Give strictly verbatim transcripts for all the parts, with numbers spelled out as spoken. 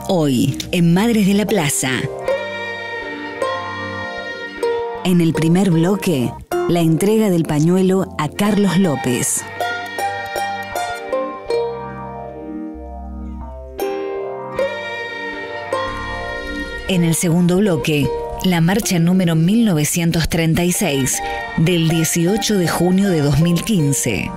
Hoy, en Madres de la Plaza. En el primer bloque, la entrega del pañuelo a Carlos López. En el segundo bloque, la marcha número mil novecientos treinta y seis, del dieciocho de junio de dos mil quince.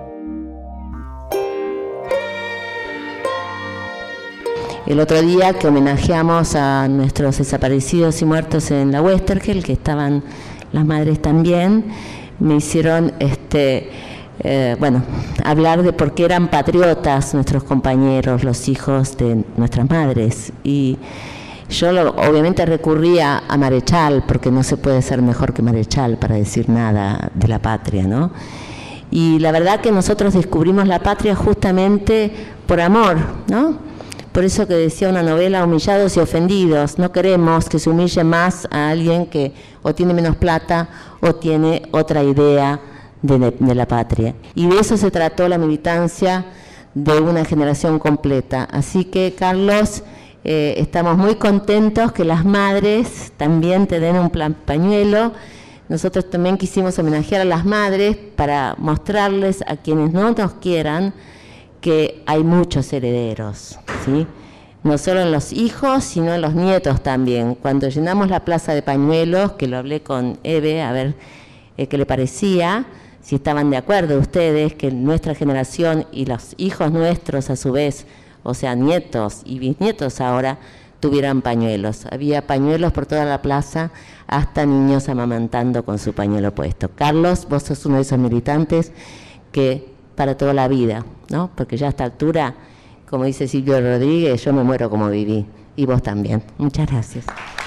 El otro día que homenajeamos a nuestros desaparecidos y muertos en la Westergel, que estaban las madres también, me hicieron este, eh, bueno, hablar de por qué eran patriotas nuestros compañeros, los hijos de nuestras madres. Y yo lo, obviamente recurría a Marechal, porque no se puede ser mejor que Marechal para decir nada de la patria, ¿no? Y la verdad que nosotros descubrimos la patria justamente por amor, ¿no? Por eso que decía una novela, humillados y ofendidos. No queremos que se humille más a alguien que o tiene menos plata o tiene otra idea de, de, de la patria. Y de eso se trató la militancia de una generación completa. Así que, Carlos, eh, estamos muy contentos que las madres también te den un plan pañuelo. Nosotros también quisimos homenajear a las madres para mostrarles a quienes no nos quieran que hay muchos herederos, ¿sí? No solo en los hijos, sino en los nietos también. Cuando llenamos la plaza de pañuelos, que lo hablé con Eve, a ver eh, qué le parecía, si estaban de acuerdo ustedes, que nuestra generación y los hijos nuestros a su vez, o sea, nietos y bisnietos ahora, tuvieran pañuelos. Había pañuelos por toda la plaza, hasta niños amamantando con su pañuelo puesto. Carlos, vos sos uno de esos militantes que para toda la vida, ¿no? Porque ya a esta altura, como dice Silvio Rodríguez, yo me muero como viví, y vos también. Muchas gracias.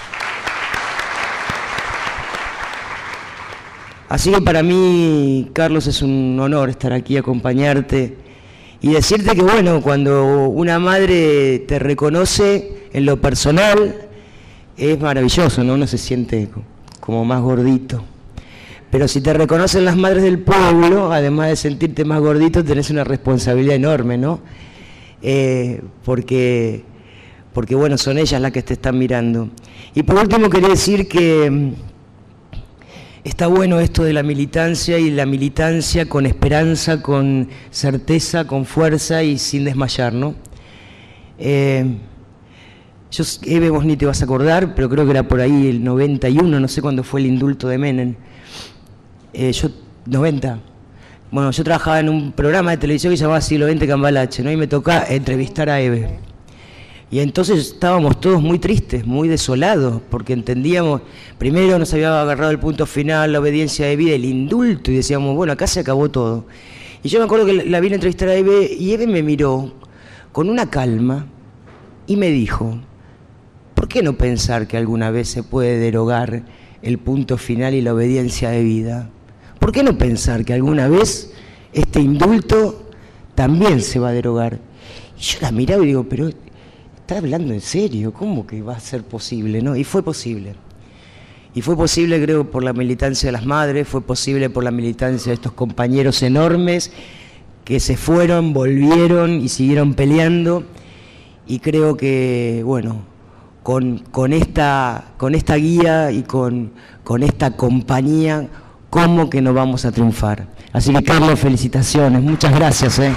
Así que para mí, Carlos, es un honor estar aquí, acompañarte y decirte que, bueno, cuando una madre te reconoce en lo personal, es maravilloso, ¿no? Uno se siente como más gordito. Pero si te reconocen las madres del pueblo, además de sentirte más gordito, tenés una responsabilidad enorme, ¿no? Eh, porque, porque, bueno, son ellas las que te están mirando. Y por último quería decir que está bueno esto de la militancia, y la militancia con esperanza, con certeza, con fuerza y sin desmayar, ¿no? Eh, yo, Eve, vos ni te vas a acordar, pero creo que era por ahí el noventa y uno, no sé cuándo fue el indulto de Menem. Eh, yo, noventa, bueno, yo trabajaba en un programa de televisión que se llamaba Siglo veinte Cambalache, ¿no? Y me tocaba entrevistar a Eve. Y entonces estábamos todos muy tristes, muy desolados, porque entendíamos, primero nos había agarrado el punto final, la obediencia de vida, el indulto, y decíamos, bueno, acá se acabó todo. Y yo me acuerdo que la vine a entrevistar a Eve, y Eve me miró con una calma y me dijo, ¿por qué no pensar que alguna vez se puede derogar el punto final y la obediencia de vida? ¿Por qué no pensar que alguna vez este indulto también se va a derogar? Y yo la miraba y digo, pero ¿está hablando en serio? ¿Cómo que va a ser posible? ¿No? Y fue posible. Y fue posible, creo, por la militancia de las madres, fue posible por la militancia de estos compañeros enormes que se fueron, volvieron y siguieron peleando. Y creo que, bueno, con, con, esta, con esta guía y con, con esta compañía, ¿cómo que no vamos a triunfar? Así que, Carlos, felicitaciones, muchas gracias. ¿eh?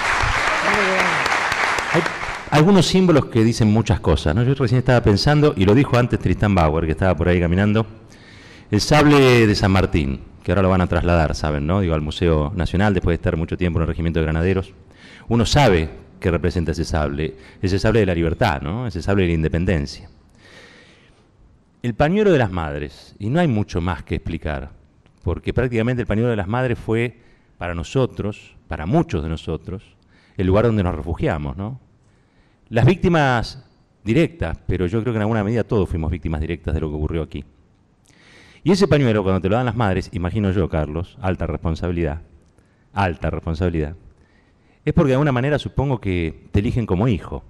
Hay algunos símbolos que dicen muchas cosas, ¿no? Yo recién estaba pensando, y lo dijo antes Tristán Bauer, que estaba por ahí caminando, el sable de San Martín, que ahora lo van a trasladar, ¿saben, no? Digo, al Museo Nacional, después de estar mucho tiempo en el Regimiento de Granaderos. Uno sabe qué representa ese sable, ese sable de la libertad, ¿no? Ese sable de la independencia. El pañuelo de las madres, y no hay mucho más que explicar, porque prácticamente el pañuelo de las madres fue, para nosotros, para muchos de nosotros, el lugar donde nos refugiamos, ¿no? Las víctimas directas, pero yo creo que en alguna medida todos fuimos víctimas directas de lo que ocurrió aquí. Y ese pañuelo, cuando te lo dan las madres, imagino yo, Carlos, alta responsabilidad, alta responsabilidad, es porque de alguna manera supongo que te eligen como hijo.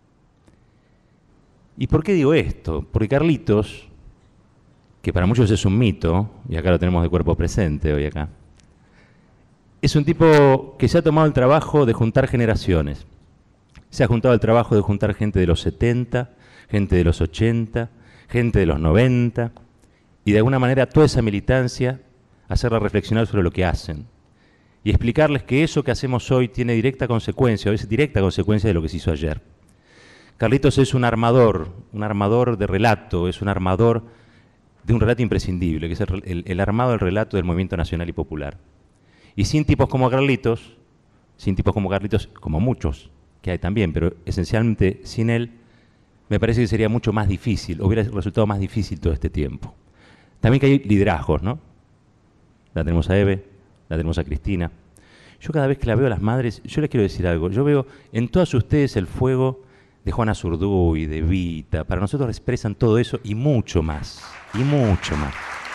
¿Y por qué digo esto? Porque Carlitos, que para muchos es un mito, y acá lo tenemos de cuerpo presente hoy acá, es un tipo que se ha tomado el trabajo de juntar generaciones. se ha juntado el trabajo de juntar gente de los setenta, gente de los ochenta, gente de los noventa, y de alguna manera toda esa militancia hacerla reflexionar sobre lo que hacen y explicarles que eso que hacemos hoy tiene directa consecuencia, a veces directa consecuencia de lo que se hizo ayer. Carlitos es un armador, un armador de relato, es un armador de un relato imprescindible, que es el, el, el armado del relato del movimiento nacional y popular. Y sin tipos como Carlitos, sin tipos como Carlitos, como muchos que hay también, pero esencialmente sin él, me parece que sería mucho más difícil, hubiera resultado más difícil todo este tiempo. También que hay liderazgos, ¿no? La tenemos a Eve, la tenemos a Cristina. Yo cada vez que la veo a las madres, yo les quiero decir algo, yo veo en todas ustedes el fuego de Juana Zurduy, de Vita, para nosotros expresan todo eso y mucho más, y mucho más.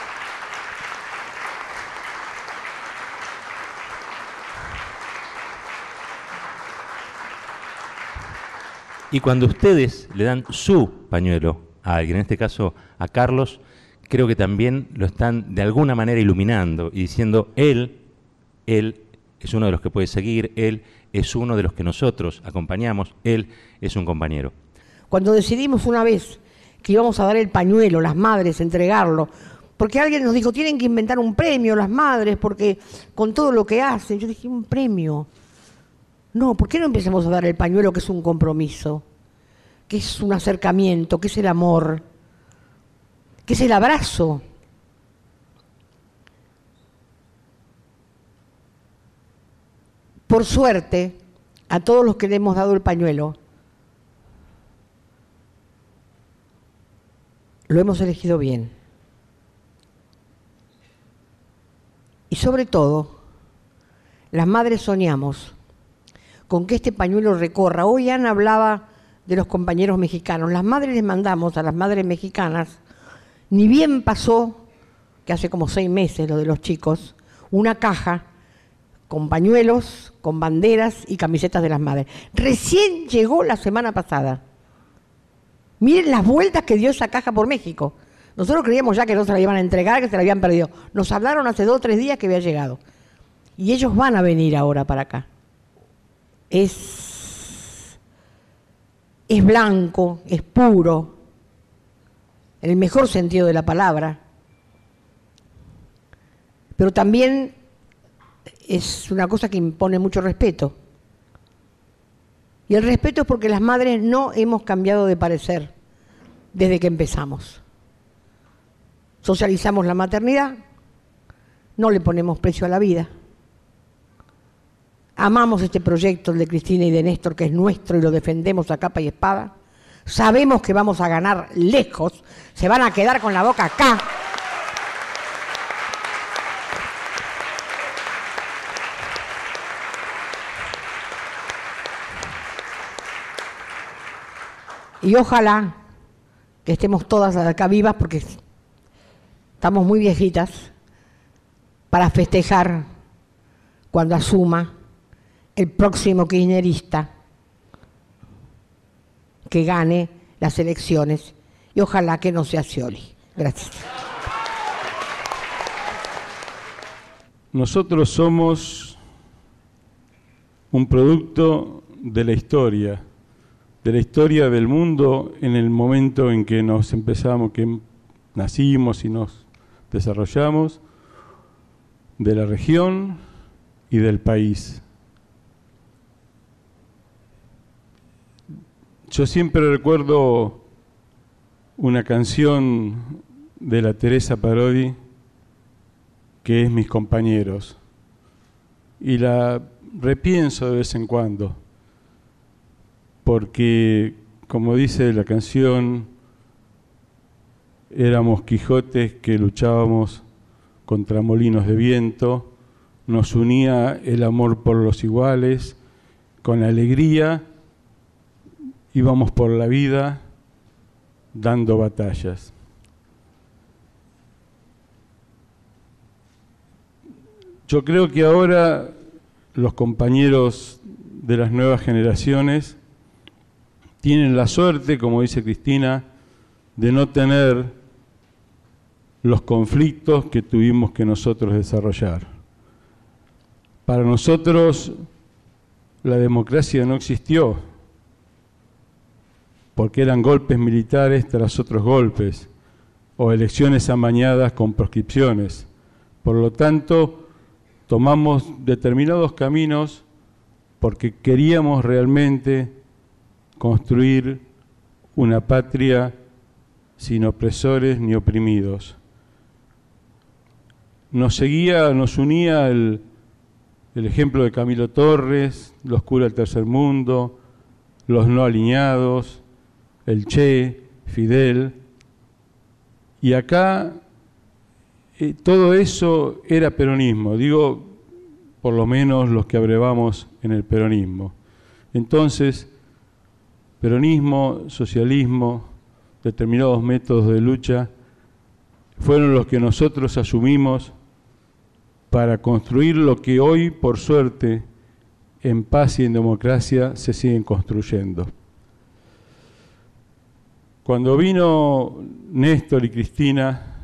Y cuando ustedes le dan su pañuelo a alguien, en este caso a Carlos, creo que también lo están de alguna manera iluminando y diciendo, él, él es uno de los que puede seguir, él es uno de los que nosotros acompañamos, él es un compañero. Cuando decidimos una vez que íbamos a dar el pañuelo, las madres, entregarlo, porque alguien nos dijo, tienen que inventar un premio las madres, porque con todo lo que hacen, yo dije, un premio. No, ¿por qué no empezamos a dar el pañuelo, que es un compromiso, que es un acercamiento, que es el amor, que es el abrazo? Por suerte, a todos los que le hemos dado el pañuelo, lo hemos elegido bien. Y sobre todo, las madres soñamos con que este pañuelo recorra. Hoy Ana hablaba de los compañeros mexicanos. Las madres les mandamos a las madres mexicanas, ni bien pasó, que hace como seis meses lo de los chicos, una caja con pañuelos, con banderas y camisetas de las madres. Recién llegó la semana pasada. Miren las vueltas que dio esa caja por México. Nosotros creíamos ya que no se la iban a entregar, que se la habían perdido. Nos hablaron hace dos o tres días que había llegado. Y ellos van a venir ahora para acá. Es, es blanco, es puro, en el mejor sentido de la palabra. Pero también es una cosa que impone mucho respeto. Y el respeto es porque las madres no hemos cambiado de parecer desde que empezamos. Socializamos la maternidad, no le ponemos precio a la vida. Amamos este proyecto, el de Cristina y de Néstor, que es nuestro y lo defendemos a capa y espada. Sabemos que vamos a ganar lejos, se van a quedar con la boca acá. Y ojalá que estemos todas acá vivas, porque estamos muy viejitas, para festejar cuando asuma el próximo kirchnerista que gane las elecciones, y ojalá que no sea Scioli. Gracias. Nosotros somos un producto de la historia, de la historia del mundo en el momento en que nos empezamos, que nacimos y nos desarrollamos, de la región y del país. Yo siempre recuerdo una canción de la Teresa Parodi, que es Mis compañeros, y la repienso de vez en cuando, porque, como dice la canción, éramos Quijotes que luchábamos contra molinos de viento, nos unía el amor por los iguales, con alegría íbamos por la vida dando batallas. Yo creo que ahora los compañeros de las nuevas generaciones tienen la suerte, como dice Cristina, de no tener los conflictos que tuvimos que nosotros desarrollar. Para nosotros la democracia no existió porque eran golpes militares tras otros golpes, o elecciones amañadas con proscripciones. Por lo tanto, tomamos determinados caminos porque queríamos realmente construir una patria sin opresores ni oprimidos. Nos seguía, nos unía el, el ejemplo de Camilo Torres, los curas del tercer mundo, los no alineados, el Che, Fidel. Y acá eh, todo eso era peronismo, digo, por lo menos los que abrevamos en el peronismo. Entonces, peronismo, socialismo, determinados métodos de lucha, fueron los que nosotros asumimos para construir lo que hoy, por suerte, en paz y en democracia, se siguen construyendo. Cuando vino Néstor y Cristina,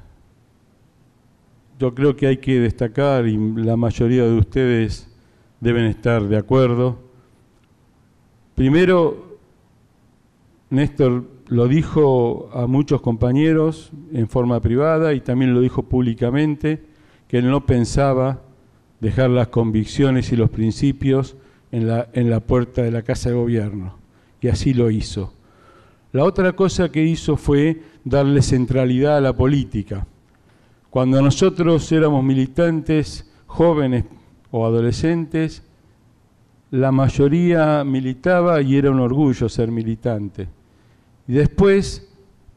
yo creo que hay que destacar, y la mayoría de ustedes deben estar de acuerdo. Primero, Néstor lo dijo a muchos compañeros en forma privada y también lo dijo públicamente, que él no pensaba dejar las convicciones y los principios en la, en la puerta de la Casa de Gobierno, y así lo hizo. La otra cosa que hizo fue darle centralidad a la política. Cuando nosotros éramos militantes, jóvenes o adolescentes, la mayoría militaba y era un orgullo ser militante. Y después,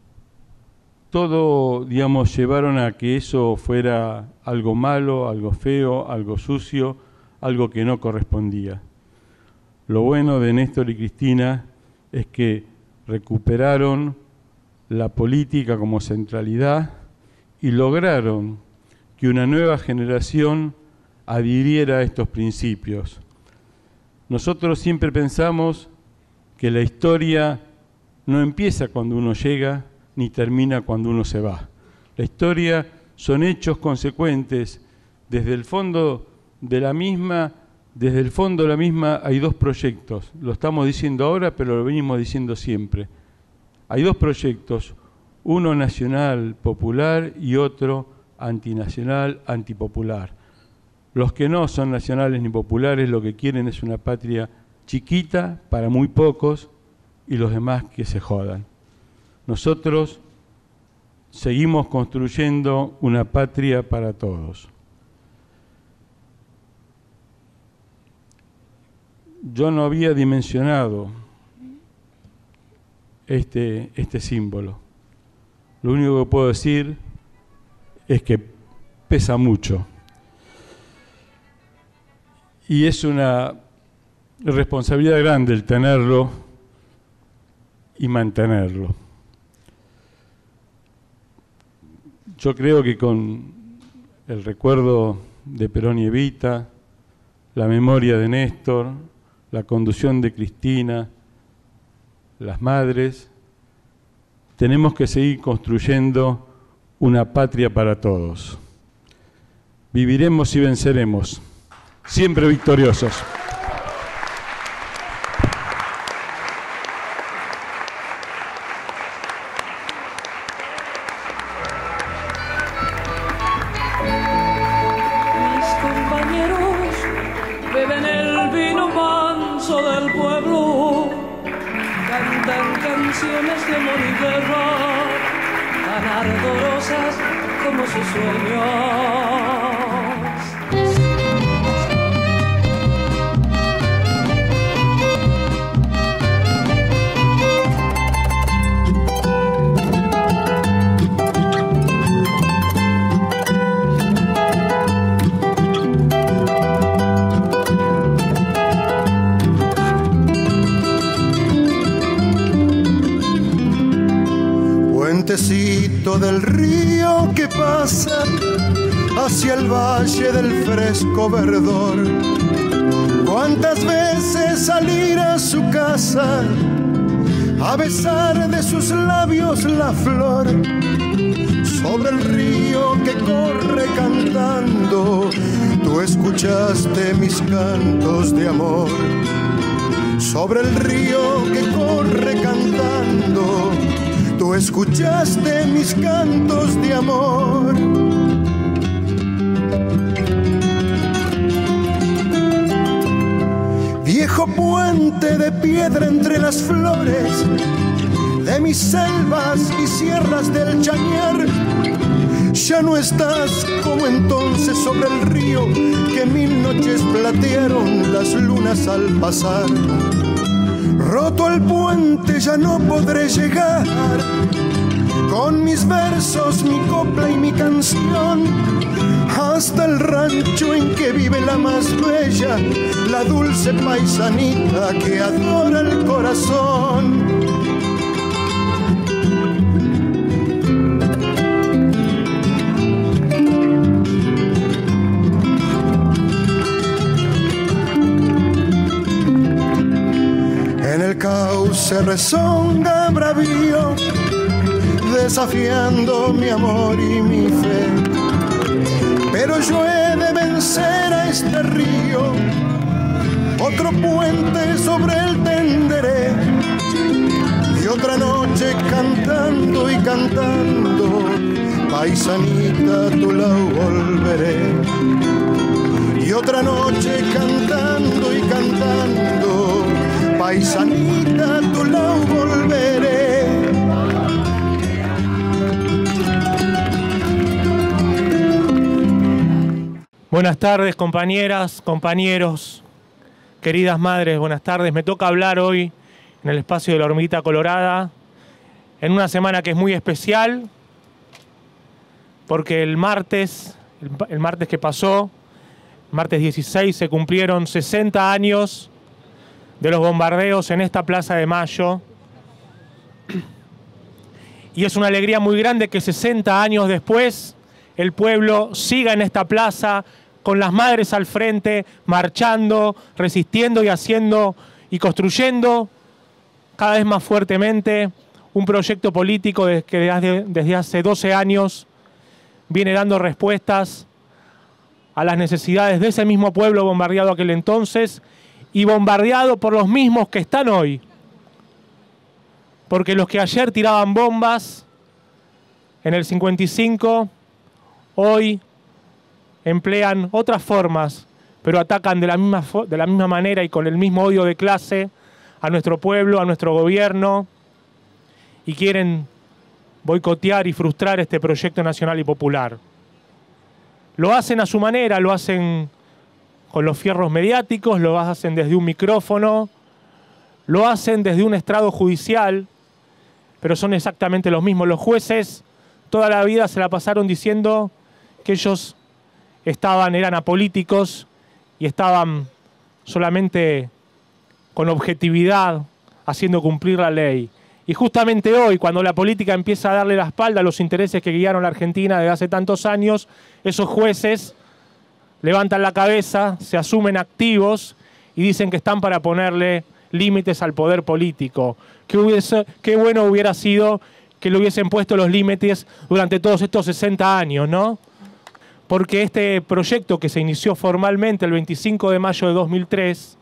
todo, digamos, llevaron a que eso fuera algo malo, algo feo, algo sucio, algo que no correspondía. Lo bueno de Néstor y Cristina es que recuperaron la política como centralidad y lograron que una nueva generación adhiriera a estos principios. Nosotros siempre pensamos que la historia no empieza cuando uno llega ni termina cuando uno se va. La historia son hechos consecuentes. Desde el fondo de la misma, desde el fondo de la misma hay dos proyectos. Lo estamos diciendo ahora, pero lo venimos diciendo siempre. Hay dos proyectos, uno nacional popular y otro antinacional, antipopular. Los que no son nacionales ni populares lo que quieren es una patria chiquita para muy pocos y los demás que se jodan. Nosotros seguimos construyendo una patria para todos. Yo no había dimensionado este, este símbolo. Lo único que puedo decir es que pesa mucho. Y es una responsabilidad grande el tenerlo y mantenerlo. Yo creo que con el recuerdo de Perón y Evita, la memoria de Néstor, la conducción de Cristina, las madres, tenemos que seguir construyendo una patria para todos. Viviremos y venceremos, siempre victoriosos. Del río que pasa hacia el valle del fresco verdor. Cuántas veces salir a su casa a besar de sus labios la flor. Sobre el río que corre cantando, tú escuchaste mis cantos de amor. Sobre el río que corre cantando, o escuchaste mis cantos de amor. Viejo puente de piedra entre las flores de mis selvas y sierras del Chañar, ya no estás como entonces sobre el río que mil noches platearon las lunas al pasar. Roto el puente ya no podré llegar, con mis versos, mi copla y mi canción, hasta el rancho en que vive la más bella, la dulce paisanita que adora el corazón. En el cauce rezonga bravío, desafiando mi amor y mi fe. Pero yo he de vencer a este río, otro puente sobre el Tenderé, y otra noche cantando y cantando, paisanita, tu la volveré. Y otra noche cantando y cantando, paisanita, tu la volveré. Buenas tardes, compañeras, compañeros, queridas madres, buenas tardes. Me toca hablar hoy en el espacio de la Hormiguita Colorada, en una semana que es muy especial, porque el martes, el, el martes que pasó, martes dieciséis, se cumplieron sesenta años de los bombardeos en esta Plaza de Mayo. Y es una alegría muy grande que sesenta años después el pueblo siga en esta plaza con las madres al frente, marchando, resistiendo y haciendo y construyendo cada vez más fuertemente un proyecto político que desde hace doce años viene dando respuestas a las necesidades de ese mismo pueblo bombardeado aquel entonces y bombardeado por los mismos que están hoy. Porque los que ayer tiraban bombas en el cincuenta y cinco, hoy emplean otras formas, pero atacan de la misma, de la misma manera y con el mismo odio de clase a nuestro pueblo, a nuestro gobierno, y quieren boicotear y frustrar este proyecto nacional y popular. Lo hacen a su manera, lo hacen con los fierros mediáticos, lo hacen desde un micrófono, lo hacen desde un estrado judicial, pero son exactamente los mismos. Los jueces toda la vida se la pasaron diciendo que ellos estaban, eran apolíticos y estaban solamente con objetividad haciendo cumplir la ley. Y justamente hoy, cuando la política empieza a darle la espalda a los intereses que guiaron la Argentina desde hace tantos años, esos jueces levantan la cabeza, se asumen activos y dicen que están para ponerle límites al poder político. Qué, hubiese, qué bueno hubiera sido que le hubiesen puesto los límites durante todos estos sesenta años, ¿no? Porque este proyecto que se inició formalmente el veinticinco de mayo de dos mil tres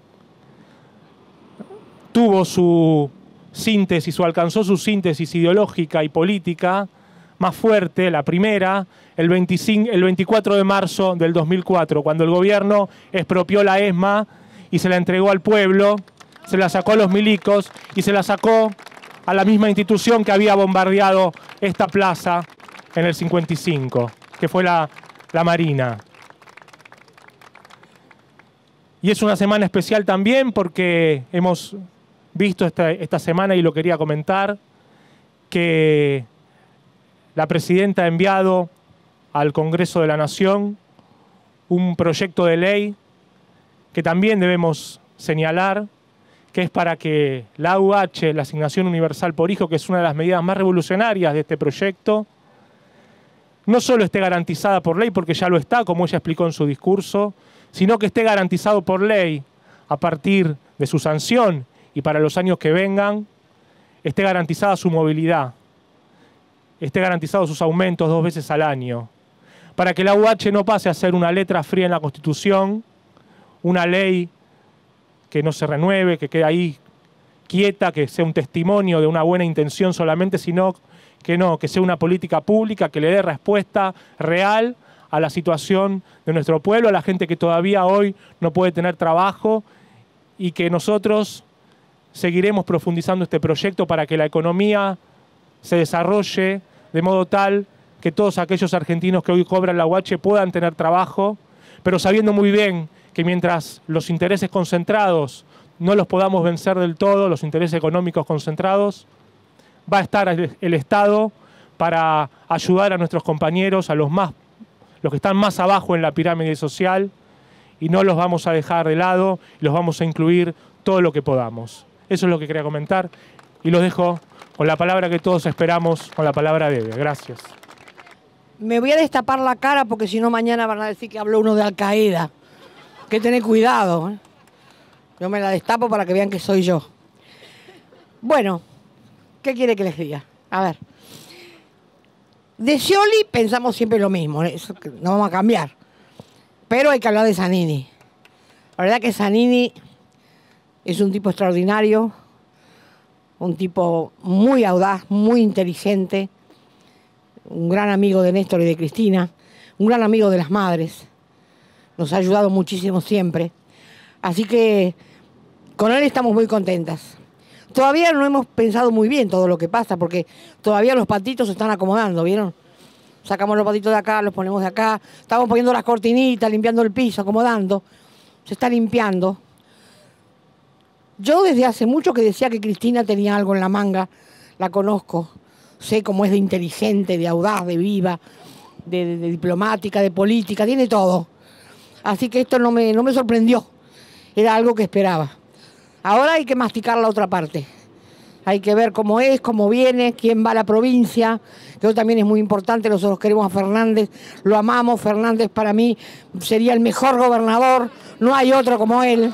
tuvo su síntesis o alcanzó su síntesis ideológica y política más fuerte, la primera, el, veinticinco, el veinticuatro de marzo del dos mil cuatro, cuando el gobierno expropió la ESMA y se la entregó al pueblo, se la sacó a los milicos y se la sacó a la misma institución que había bombardeado esta plaza en el cincuenta y cinco, que fue la, la Marina. Y es una semana especial también porque hemos visto esta, esta semana, y lo quería comentar, que la presidenta ha enviado al Congreso de la Nación un proyecto de ley que también debemos señalar, que es para que la A U H, la Asignación Universal por Hijo, que es una de las medidas más revolucionarias de este proyecto, no solo esté garantizada por ley, porque ya lo está, como ella explicó en su discurso, sino que esté garantizado por ley a partir de su sanción y para los años que vengan, esté garantizada su movilidad, esté garantizado sus aumentos dos veces al año, para que la A U H no pase a ser una letra fría en la Constitución, una ley que no se renueve, que queda ahí quieta, que sea un testimonio de una buena intención solamente, sino que no, que sea una política pública que le dé respuesta real a la situación de nuestro pueblo, a la gente que todavía hoy no puede tener trabajo, y que nosotros seguiremos profundizando este proyecto para que la economía se desarrolle de modo tal que todos aquellos argentinos que hoy cobran la U H puedan tener trabajo, pero sabiendo muy bien que mientras los intereses concentrados no los podamos vencer del todo, los intereses económicos concentrados, va a estar el, el Estado para ayudar a nuestros compañeros, a los, más, los que están más abajo en la pirámide social, y no los vamos a dejar de lado, los vamos a incluir todo lo que podamos. Eso es lo que quería comentar, y los dejo con la palabra que todos esperamos, con la palabra de Eve. Gracias. Me voy a destapar la cara porque si no mañana van a decir que habló uno de Al Qaeda. Hay que tener cuidado, ¿eh? Yo me la destapo para que vean que soy yo. Bueno, ¿qué quiere que les diga? A ver. De Scioli pensamos siempre lo mismo, ¿eh? Eso no vamos a cambiar. Pero hay que hablar de Zanini. La verdad que Zanini es un tipo extraordinario, un tipo muy audaz, muy inteligente, un gran amigo de Néstor y de Cristina, un gran amigo de las madres. Nos ha ayudado muchísimo siempre. Así que con él estamos muy contentas. Todavía no hemos pensado muy bien todo lo que pasa, porque todavía los patitos se están acomodando, ¿vieron? Sacamos los patitos de acá, los ponemos de acá. Estamos poniendo las cortinitas, limpiando el piso, acomodando. Se está limpiando. Yo desde hace mucho que decía que Cristina tenía algo en la manga. La conozco. Sé cómo es de inteligente, de audaz, de viva, de, de, de diplomática, de política. Tiene todo. Así que esto no me, no me sorprendió. Era algo que esperaba. Ahora hay que masticar la otra parte. Hay que ver cómo es, cómo viene, quién va a la provincia, que eso también es muy importante. Nosotros queremos a Fernández, lo amamos. Fernández para mí sería el mejor gobernador, no hay otro como él.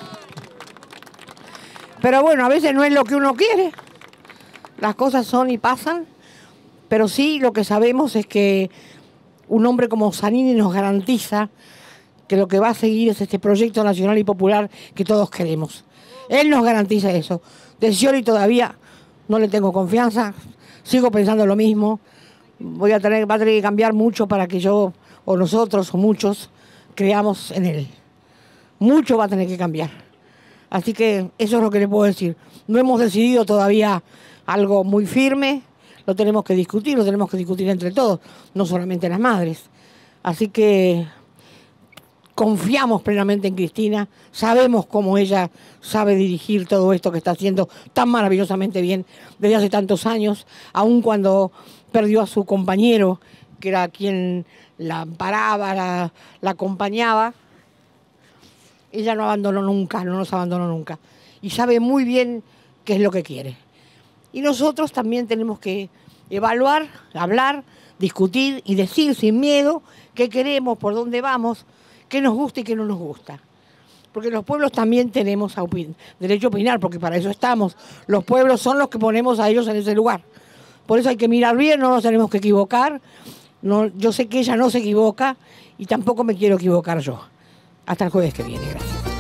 Pero bueno, a veces no es lo que uno quiere. Las cosas son y pasan, pero sí lo que sabemos es que un hombre como Zanini nos garantiza que lo que va a seguir es este proyecto nacional y popular que todos queremos. Él nos garantiza eso. De Scioli todavía no le tengo confianza, sigo pensando lo mismo. Voy a tener, va a tener que cambiar mucho para que yo, o nosotros, o muchos, creamos en él. Mucho va a tener que cambiar. Así que eso es lo que le puedo decir. No hemos decidido todavía algo muy firme, lo tenemos que discutir, lo tenemos que discutir entre todos, no solamente las madres. Así que confiamos plenamente en Cristina, sabemos cómo ella sabe dirigir todo esto que está haciendo tan maravillosamente bien desde hace tantos años, aun cuando perdió a su compañero, que era quien la amparaba, la, la acompañaba. Ella no abandonó nunca, no nos abandonó nunca. Y sabe muy bien qué es lo que quiere. Y nosotros también tenemos que evaluar, hablar, discutir y decir sin miedo qué queremos, por dónde vamos, qué nos gusta y qué no nos gusta. Porque los pueblos también tenemos a opin- derecho a opinar, porque para eso estamos. Los pueblos son los que ponemos a ellos en ese lugar. Por eso hay que mirar bien, no nos tenemos que equivocar. No, yo sé que ella no se equivoca y tampoco me quiero equivocar yo. Hasta el jueves que viene, gracias.